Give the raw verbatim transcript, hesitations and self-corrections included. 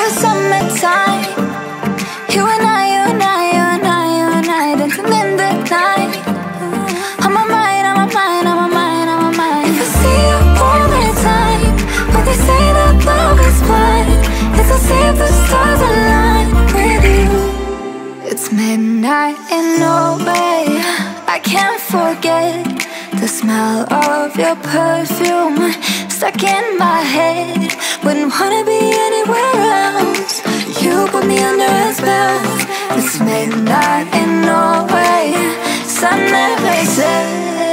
the summertime. You and I, you and I, you and I, you and I, dancing in the night. On my mind, on my mind, on my mind, on my mind. If I see you all the time, when they say that love is blind, it's as if the stars align with you. It's midnight in Norway, I can't forget the smell of your perfume stuck in my head. Wouldn't wanna be anywhere else. You put me under a spell. It's midnight in Norway, sun never set.